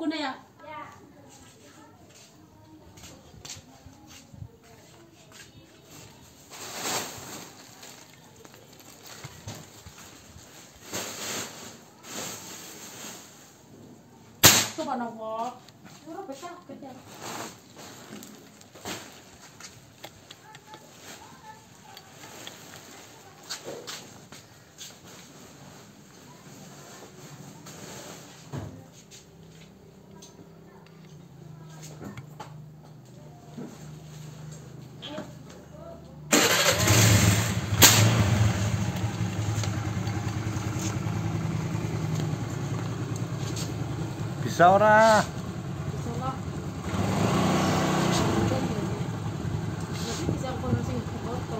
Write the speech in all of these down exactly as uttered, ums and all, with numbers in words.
bukunya ya. Coba nopo. Ora betah gede. Bisa ora? Bisa lah. Jadi bisa kono sing foto.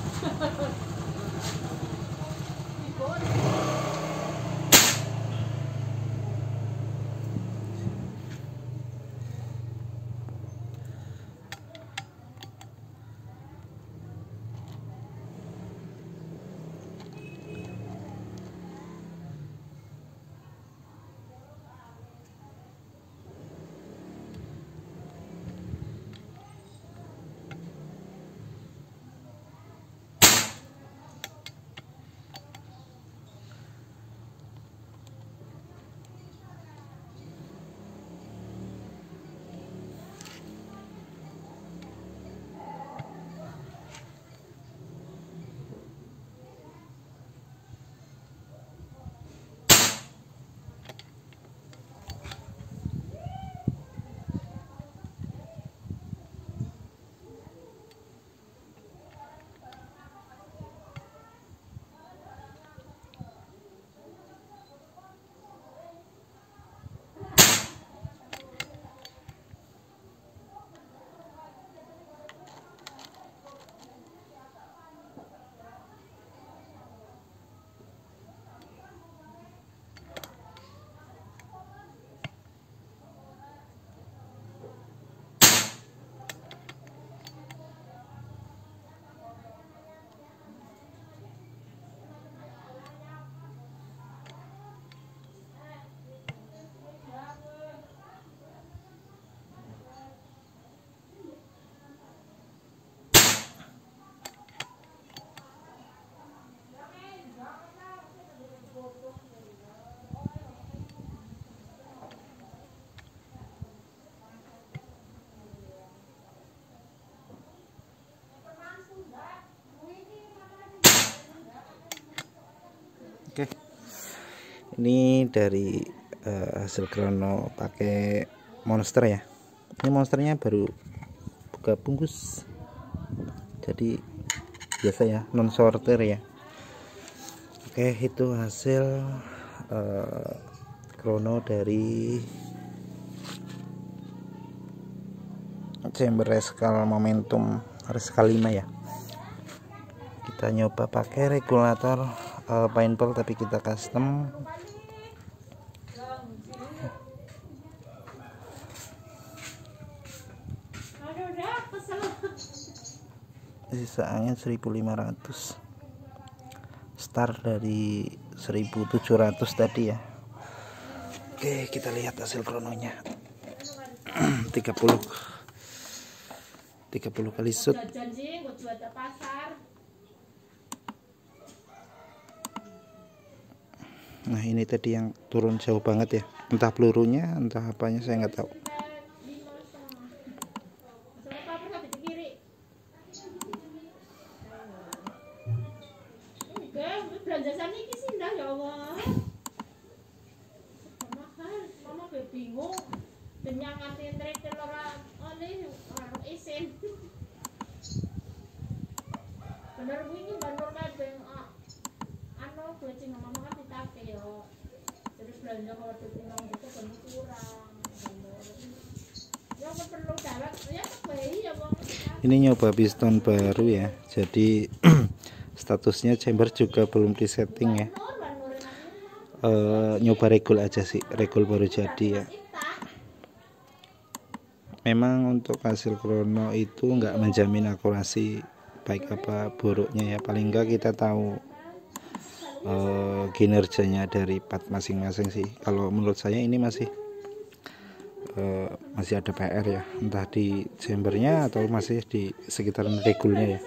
Oke, ini dari uh, hasil krono pakai monster ya. Ini monsternya baru buka bungkus, jadi biasa ya, non sorter ya. Oke, itu hasil uh, krono dari chamber Rascal Momentum Rascal lima ya. Kita nyoba pakai regulator uh, paintball tapi kita custom. Sisaannya seribu lima ratus, start dari seribu tujuh ratus tadi ya. Oke, kita lihat hasil krononya. tiga puluh tiga puluh kali shoot. Nah, ini tadi yang turun jauh banget ya, entah pelurunya entah apanya saya nggak tahu. Bingung dengan nganti trek ora oleh ora isin. Bener wingi bandor kabeh anu kucing mama kan ditake yo. Terus belanja kalau ditinggal itu ben kurang. Ya perlu darat ya bayi ya Bang. Ini nyoba piston baru ya. Jadi statusnya chamber juga belum disetting ya. Uh, nyoba regul aja sih, regul baru jadi ya. Memang untuk hasil krono itu nggak menjamin akurasi baik apa buruknya ya, paling nggak kita tahu uh, kinerjanya dari part masing-masing sih. Kalau menurut saya ini masih eh, masih ada P R ya, entah di chambernya atau masih di sekitaran regulnya ya.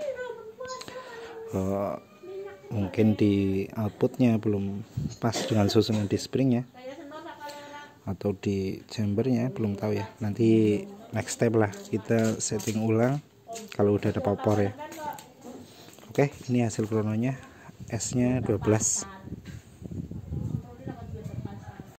Eh, mungkin di outputnya belum pas dengan susunan di springnya atau di chambernya, belum tahu ya. Nanti next step lah kita setting ulang kalau udah ada popor ya. Oke, ini hasil krononya, S nya dua belas.